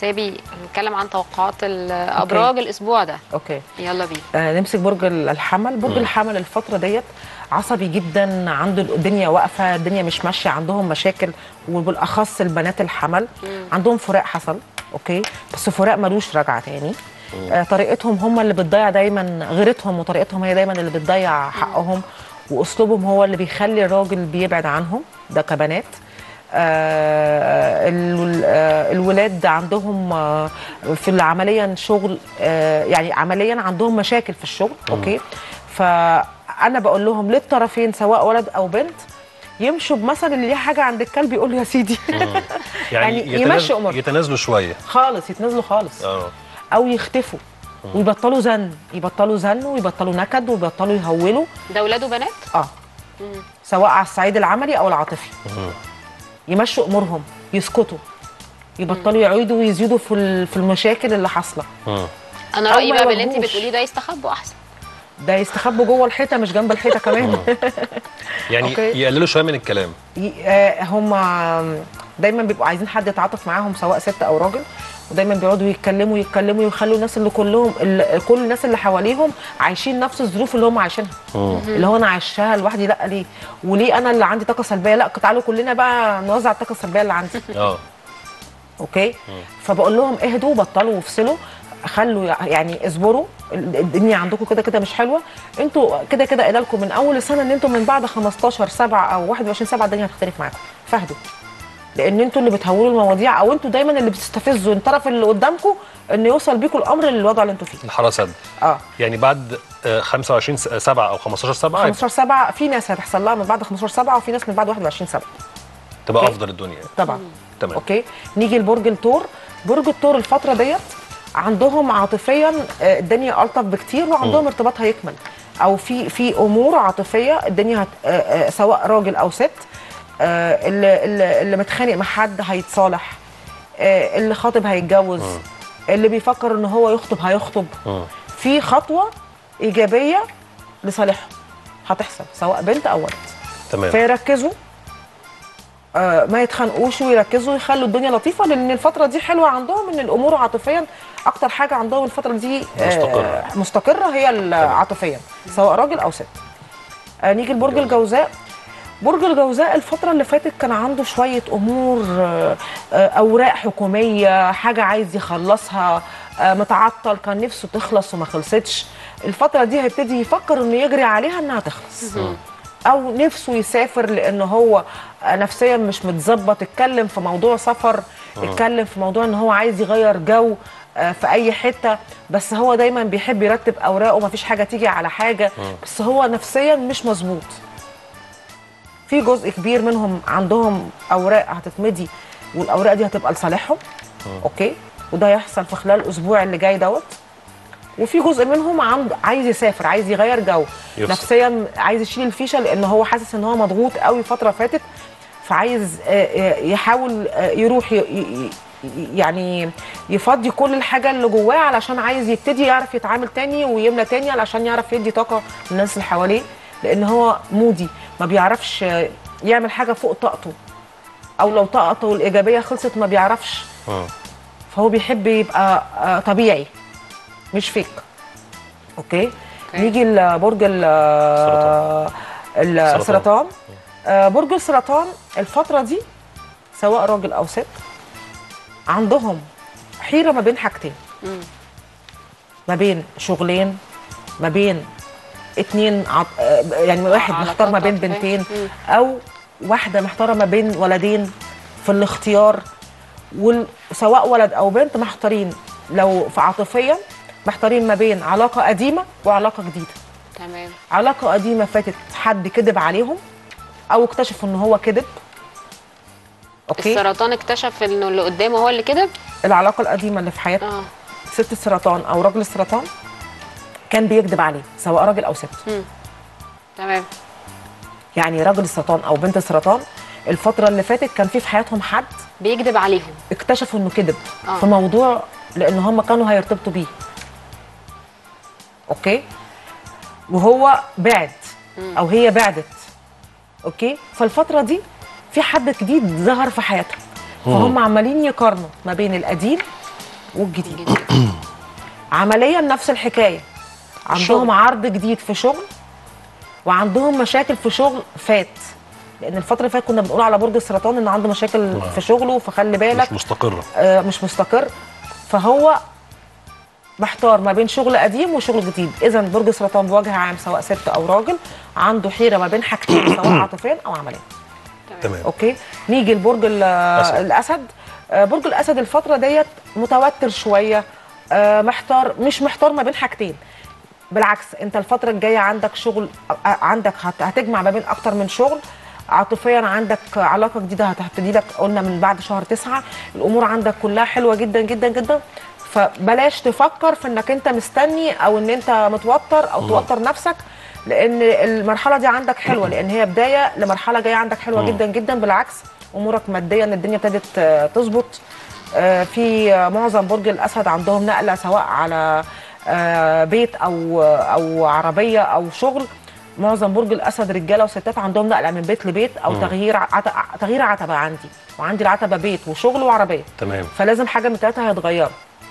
سابي نتكلم عن توقعات الابراج الاسبوع ده. اوكي يلا بينا. نمسك برج الحمل. برج الحمل الفتره ديت عصبي جدا، عنده الدنيا واقفه، الدنيا مش ماشيه، عندهم مشاكل، وبالاخص البنات الحمل عندهم فراق حصل. اوكي بس فراق ملوش رجعه تاني. طريقتهم هم اللي بتضيع دايما، غيرتهم وطريقتهم هي دايما اللي بتضيع حقهم، واسلوبهم هو اللي بيخلي الراجل بيبعد عنهم، ده كبنات. الولاد عندهم في العمليا شغل، يعني عمليا عندهم مشاكل في الشغل. اوكي فانا بقول لهم للطرفين سواء ولد او بنت يمشوا بمثل اللي ليه حاجه عند الكلب يقول له يا سيدي. يعني يمشوا امور يتنازلوا شويه خالص، يتنازلوا خالص. او يختفوا ويبطلوا زن، يبطلوا زن ويبطلوا نكد ويبطلوا يهولوا. ده اولاد وبنات؟ سواء على الصعيد العملي او العاطفي. يمشوا امورهم، يسكتوا، يبطلوا يعيدوا ويزيدوا في المشاكل اللي حاصله. انا رايي بقى باللي انت بتقوليه ده يستخبوا احسن. ده يستخبوا جوه الحيطه مش جنب الحيطه كمان. يعني يقللوا شويه من الكلام. هم دايما بيبقوا عايزين حد يتعاطف معاهم سواء ست او راجل، ودايما بيقعدوا يتكلموا ويخلوا الناس اللي كل الناس اللي حواليهم عايشين نفس الظروف اللي هم عايشينها. اللي هو انا عايشاها لوحدي، لا ليه؟ وليه انا اللي عندي طاقه سلبيه؟ لا تعالوا كلنا بقى نوزع الطاقه السلبيه اللي عندي. اوكي فبقول لهم اهدوا، بطلوا وافصلوا، خلوا يعني اصبروا، الدنيا عندكم كده كده مش حلوه، انتوا كده كده قايله لكم من اول السنه ان انتوا من بعد 15/7 او 21/7 الدنيا هتختلف معاكم، فاهدوا. لان انتوا اللي بتهولوا المواضيع، او انتوا دايما اللي بتستفزوا الطرف اللي قدامكم ان يوصل بيكم الامر للوضع اللي انتوا فيه. الحاره سد. يعني بعد 25/7 او 15/7. 15/7 في ناس هتحصل لها من بعد 15/7 وفي ناس من بعد 21/7 تبقى افضل الدنيا طبعا. تمام. اوكي نيجي لبرج الثور. برج الثور الفتره ديت عندهم عاطفيا الدنيا الطف بكتير، وعندهم ارتباط هيكمل، او في امور عاطفيه الدنيا سواء راجل او ست. اللي متخانق مع حد هيتصالح، اللي خاطب هيتجوز، اللي بيفكر ان هو يخطب هيخطب. في خطوه ايجابيه لصالحهم هتحصل سواء بنت او ولد. تمام. فيركزوا، ما يتخانقوش، ويركزوا يخلوا الدنيا لطيفه، لان الفتره دي حلوه عندهم، ان الامور عاطفيا اكتر حاجه عندهم الفتره دي مستقره هي عاطفيا سواء راجل او ست. نيجي لبرج الجوزاء. برج الجوزاء الفترة اللي فاتت كان عنده شوية أمور، أوراق حكومية، حاجة عايز يخلصها، متعطل، كان نفسه تخلص وما خلصتش. الفترة دي هيبتدي يفكر إنه يجري عليها إنها تخلص. أو نفسه يسافر لأن هو نفسيا مش متظبط، اتكلم في موضوع سفر، اتكلم في موضوع إن هو عايز يغير جو في أي حتة، بس هو دايما بيحب يرتب أوراقه، مفيش حاجة تيجي على حاجة، بس هو نفسيا مش مظبوط. في جزء كبير منهم عندهم اوراق هتتمضي، والاوراق دي هتبقى لصالحهم. اوكي وده هيحصل في خلال الاسبوع اللي جاي دوت. وفي جزء منهم عايز يسافر، عايز يغير جو، نفسيا عايز يشيل الفيشه، لان هو حاسس ان هو مضغوط قوي فتره فاتت، فعايز يحاول يروح يعني يفضي كل الحاجه اللي جواه، علشان عايز يبتدي يعرف يتعامل تاني ويملى تاني، علشان يعرف يدي طاقه للناس اللي حواليه، لان هو مودي، ما بيعرفش يعمل حاجه فوق طاقته، او لو طاقته الايجابيه خلصت ما بيعرفش. فهو بيحب يبقى طبيعي مش فيك. اوكي نيجي لبرج السرطان. برج السرطان الفتره دي سواء راجل او ست عندهم حيره ما بين حاجتين، ما بين شغلين، ما بين اتنين يعني واحد محتار ما بين بنتين، او واحده محتاره ما بين ولدين في الاختيار، وسواء ولد او بنت محتارين، لو في عاطفيا محتارين ما بين علاقه قديمه وعلاقه جديده. تمام. علاقه قديمه فاتت حد كذب عليهم او اكتشفوا ان هو كذب. اوكي السرطان اكتشف انه اللي قدامه هو اللي كذب. العلاقه القديمه اللي في حياته ست السرطان او راجل السرطان كان بيكذب عليه سواء راجل او ست. تمام. يعني راجل السرطان او بنت السرطان الفتره اللي فاتت كان في حياتهم حد بيكذب عليهم، اكتشفوا انه كذب في موضوع، لان هم كانوا هيرتبطوا بيه. اوكي وهو بعد او هي بعدت. اوكي فالفتره دي في حد جديد ظهر في حياتهم، فهم عمالين يقارنوا ما بين القديم والجديد. عمليا نفس الحكايه، عندهم عرض جديد في شغل وعندهم مشاكل في شغل فات، لان الفتره اللي فاتت كنا بنقول على برج السرطان ان عنده مشاكل في شغله، فخلي بالك مش مستقره. مش مستقر، فهو محتار ما بين شغل قديم وشغل جديد. اذا برج السرطان بوجه عام سواء ست او راجل عنده حيره ما بين حاجتين سواء عاطفيا او عمليا. تمام. اوكي، نيجي لبرج الاسد. برج الاسد الفتره ديت متوتر شويه، محتار، مش محتار ما بين حاجتين، بالعكس انت الفتره الجايه عندك شغل، عندك هتجمع ما بين اكتر من شغل. عاطفيا عندك علاقه جديده هتبتدي لك، قلنا من بعد شهر 9 الامور عندك كلها حلوه جدا جدا جدا، فبلاش تفكر في انك انت مستني او ان انت متوتر او توتر نفسك، لان المرحله دي عندك حلوه، لان هي بدايه لمرحله جايه عندك حلوه جدا جدا. بالعكس امورك ماديا الدنيا ابتدت تظبط. في معظم برج الاسد عندهم نقله سواء على بيت او عربيه او شغل. معظم برج الاسد رجاله وستات عندهم نقله من بيت لبيت او تغيير عتبه. وعندي العتبه بيت وشغل وعربيه. تمام. فلازم حاجه من الثلاثه هيتغيروا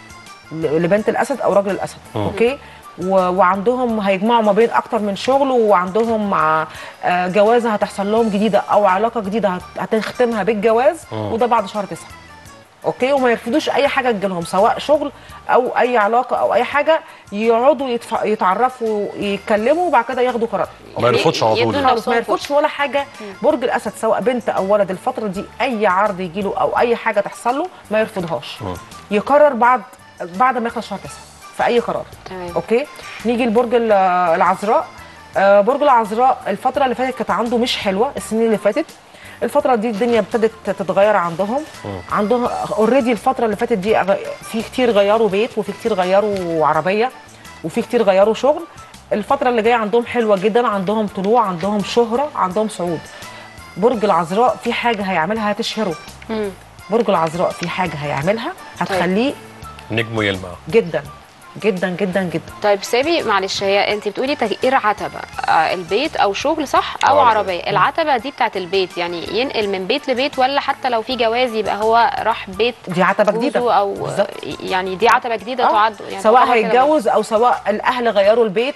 لبنت الاسد او راجل الاسد. اوكي، وعندهم هيجمعوا ما بين اكتر من شغل، وعندهم جوازه هتحصل لهم جديده او علاقه جديده هتختمها بالجواز، وده بعد شهر 9. اوكي، وما يرفضوش اي حاجه تجيلهم سواء شغل او اي علاقه او اي حاجه، يقعدوا يتعرفوا يتكلموا وبعد كده ياخدوا قرار. ما يرفضش على طول، ما يرفضش ولا حاجه. برج الاسد سواء بنت او ولد الفتره دي اي عرض يجيله او اي حاجه تحصل له ما يرفضهاش، يقرر بعد ما يخلص شهر 9 في اي قرار. تمام. اوكي، نيجي لبرج العذراء. برج العذراء الفتره اللي فاتت كانت عنده مش حلوه، السنين اللي فاتت. الفتره دي الدنيا ابتدت تتغير عندهم اوريدي. الفتره اللي فاتت دي في كتير غيروا بيت، وفي كتير غيروا عربيه، وفي كتير غيروا شغل. الفتره اللي جايه عندهم حلوه جدا، عندهم طلوع، عندهم شهره، عندهم صعود. برج العذراء في حاجه هيعملها هتشهره. برج العذراء في حاجه هيعملها هتخليه نجمه يلمع جدا جدا جدا جدا. طيب سابي معلش، هي انت بتقولي تغيير عتبه، البيت او شغل صح او عربيه. العتبه دي بتاعت البيت يعني ينقل من بيت لبيت، ولا حتى لو في جواز يبقى هو راح بيت دي عتبه جديده او بالزبط. يعني دي عتبه جديده تعد يعني سواء هيتجوز او سواء الاهل غيروا البيت.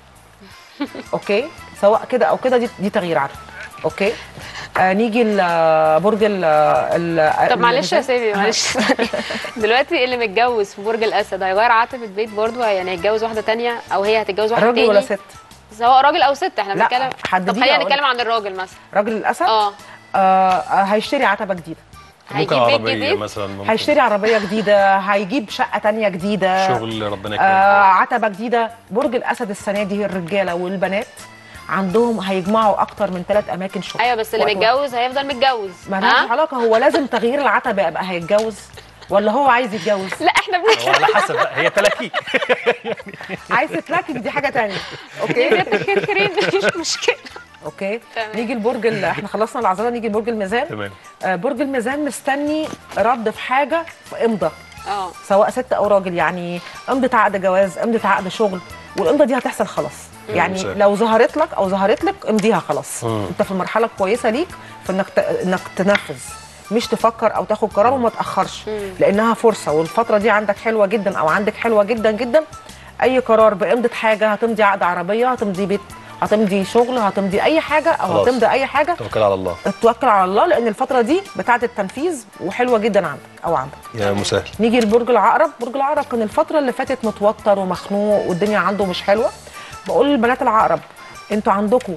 اوكي، سواء كده او كده دي تغيير عتبه. اوكي، نيجي لبرج طب معلش يا سيبي معلش دلوقتي اللي متجوز في برج الاسد هيغير عتبه بيت برضه، يعني هيتجوز واحده ثانيه او هي هتتجوز واحد تاني؟ راجل ولا ست؟ سواء راجل او ست احنا بنتكلم. طب خلينا نتكلم عن الراجل مثلا. راجل الاسد هيشتري عتبه جديده، ممكن عربيه مثلا، ممكن هيشتري عربيه جديده، هيجيب شقه ثانيه جديده، شغل ربنا يكرمه، عتبه جديده. برج الاسد السنه دي الرجاله والبنات عندهم هيجمعوا اكتر من 3 اماكن شغل. ايوه بس اللي متجوز هيفضل متجوز، مالهاش علاقه. هو لازم تغيير العتبه يبقى هيتجوز ولا هو عايز يتجوز؟ لا احنا هو على حسب بقى، هي تلاكيك عايز تتلاكك دي حاجه ثانيه. اوكي، خير مفيش مشكله. اوكي، نيجي لبرج احنا خلصنا العذراء، نيجي لبرج الميزان. تمام. برج الميزان مستني رد في حاجه، في امضاء، سواء ست او راجل، يعني امضه عقد جواز، امضه عقد شغل، والامضه دي هتحصل خلاص. يعني لو ظهرت لك او ظهرت لك امضيها خلاص. انت في المرحله الكويسه ليك في انك تنفذ، مش تفكر او تاخد قرار وما تاخرش، لانها فرصه. والفتره دي عندك حلوه جدا او عندك حلوه جدا جدا. اي قرار بامضه حاجه، هتمضي عقد عربيه، هتمضي بيت، هتمضي شغل، هتمضي اي حاجه او هتمضي اي حاجه، توكل على الله. توكل على الله، لان الفتره دي بتاعه التنفيذ وحلوه جدا عندك. يا مسهل. نيجي لبرج العقرب. برج العقرب كان الفتره اللي فاتت متوتر ومخنوق والدنيا عنده مش حلوه. بقول للبنات العقرب انتوا عندكم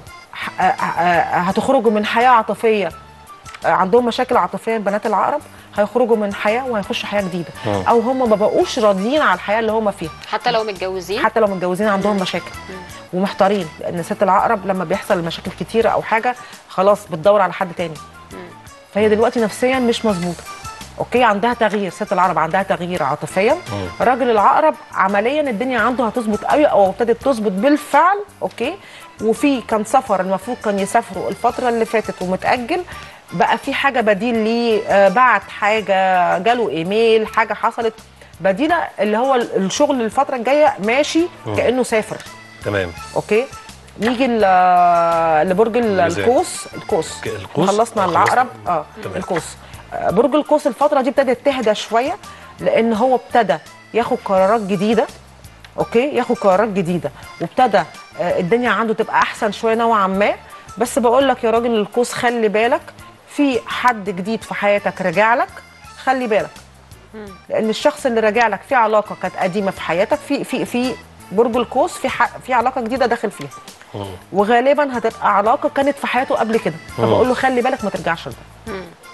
هتخرجوا من حياه عاطفيه، عندهم مشاكل عاطفيه. بنات العقرب هيخرجوا من حياه وهيخشوا حياه جديده، او هم ما بقوش راضيين على الحياه اللي هم فيها. حتى لو متجوزين، حتى لو متجوزين عندهم مشاكل ومحتارين، لان ست العقرب لما بيحصل مشاكل كتيره او حاجه خلاص بتدور على حد تاني. فهي دلوقتي نفسيا مش مظبوطه. اوكي، عندها تغيير. ست العقرب عندها تغيير عاطفيا. راجل العقرب عمليا الدنيا عنده هتظبط قوي او ابتدت تظبط بالفعل. اوكي، وفي كان سفر المفروض كان يسافروا الفتره اللي فاتت ومتاجل، بقى في حاجه بديل ليه، بعت حاجه، جاله ايميل، حاجه حصلت بديله، اللي هو الشغل الفتره الجايه ماشي كانه سافر. تمام. اوكي، نيجي لبرج القوس. خلصنا العقرب. القوس. برج القوس الفتره دي ابتدت تهدى شويه. لان هو ابتدى ياخد قرارات جديده. اوكي، ياخد قرارات جديده وابتدى الدنيا عنده تبقى احسن شويه نوعا ما. بس بقول لك يا راجل القوس خلي بالك، في حد جديد في حياتك راجع لك، خلي بالك. لان الشخص اللي راجع لك في علاقه كانت قديمه في حياتك، في برج القوس في علاقه جديده داخل فيها، وغالبا هتبقى علاقه كانت في حياته قبل كده. فبقول له خلي بالك ما ترجعش لده.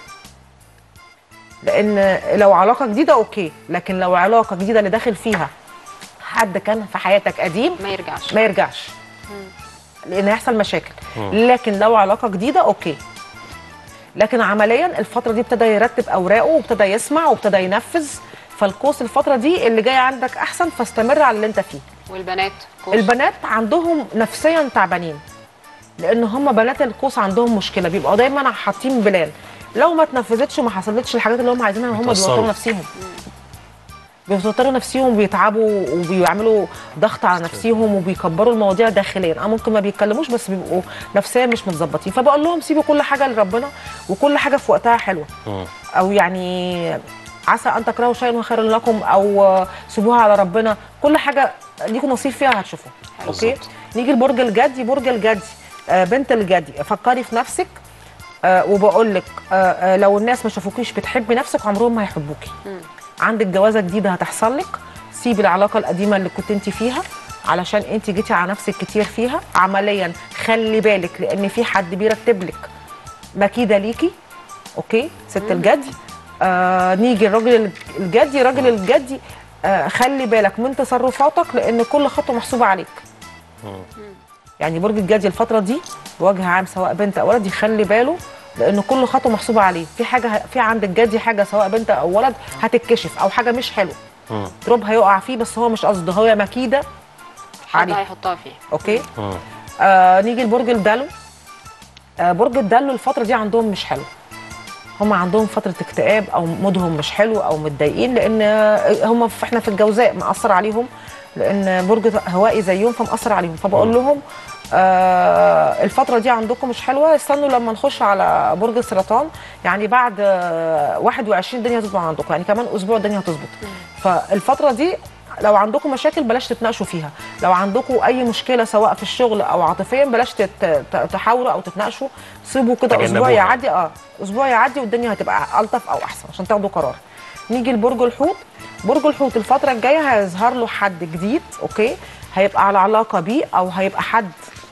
لان لو علاقه جديده اوكي، لكن لو علاقه جديده اللي داخل فيها حد كان في حياتك قديم ما يرجعش لان هيحصل مشاكل. لكن لو علاقه جديده اوكي. لكن عمليا الفتره دي ابتدى يرتب اوراقه وابتدى يسمع وابتدى ينفذ. فالقوس الفتره دي اللي جايه عندك احسن، فاستمر على اللي انت فيه. والبنات البنات عندهم نفسيا تعبانين، لان هم بنات القوس عندهم مشكله، بيبقوا دايما حاطين بلان لو ما اتنفذتش وما حصلتش الحاجات اللي هم عايزينها هم بيوتروا نفسيهم. بيوتروا نفسيهم وبيتعبوا وبيعملوا ضغط على نفسيهم وبيكبروا المواضيع داخليا. ممكن ما بيتكلموش بس بيبقوا نفسيا مش متظبطين. فبقول لهم سيبوا كل حاجه لربنا، وكل حاجه في وقتها حلوه. او يعني عسى ان تكرهوا شيئا وخير لكم، او سيبوها على ربنا. كل حاجه ليكم نصيب فيها هتشوفوها. اوكي، نيجي لبرج الجدي. برج الجدي بنت الجدي، فكري في نفسك. وبقول لك لو الناس ما شافوكيش بتحبي نفسك عمرهم ما هيحبوكي. عندك جوازه جديده هتحصل لك، سيبي العلاقه القديمه اللي كنت انت فيها علشان انت جيتي على نفسك كتير فيها. عمليا خلي بالك لان في حد بيرتب لك مكيده ليكي. اوكي ست الجدي. نيجي الراجل الجدي. راجل الجدي خلي بالك من تصرفاتك لان كل خطوه محسوبه عليك. يعني برج الجدي الفتره دي بوجه عام سواء بنت او ولد يخلي باله لان كل خطوه محسوبه عليه. في حاجه في عند الجدي حاجه سواء بنت او ولد هتتكشف، او حاجه مش حلوه تراب هيقع فيه بس هو مش قصده، هو مكيده حد هيحطها فيه. اوكي. نيجي لبرج الدلو. برج الدلو الفتره دي عندهم مش حلو. هم عندهم فتره اكتئاب او مودهم مش حلو او متضايقين لان هم احنا في الجوزاء مأثر عليهم، لان برج هوائي زيهم فمأثر عليهم. فبقول لهم الفترة دي عندكم مش حلوة، استنوا لما نخش على برج السرطان. يعني بعد 21 الدنيا هتظبط عندكم، يعني كمان اسبوع الدنيا هتظبط. فالفترة دي لو عندكم مشاكل بلاش تتناقشوا فيها. لو عندكم اي مشكلة سواء في الشغل او عاطفيا بلاش تحاوروا او تتناقشوا. سيبوا كده اسبوع يعدي. اسبوع يعدي والدنيا هتبقى الطف او احسن عشان تاخدوا قرار. نيجي لبرج الحوت. برج الحوت الفترة الجاية هيظهر له حد جديد. اوكي، هيبقى على علاقة بيه او هيبقى حد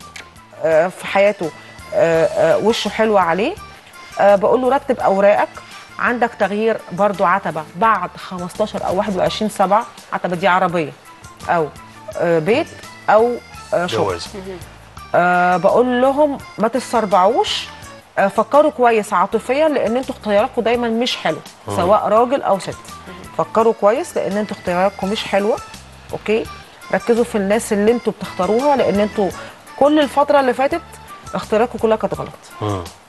في حياته وشه حلو عليه. بقول له رتب اوراقك. عندك تغيير برضو عتبه بعد 15 او 21/7. عتبه دي عربيه او بيت او شغل. بقول لهم ما تتسربعوش، فكروا كويس عاطفيا لان انتوا اختياراتكم دايما مش حلو سواء راجل او ست. فكروا كويس لان انتوا اختياراتكم مش حلوه. اوكي، ركزوا في الناس اللي انتوا بتختاروها لان انتوا كل الفترة اللي فاتت اختياراتكم كلها كانت غلط.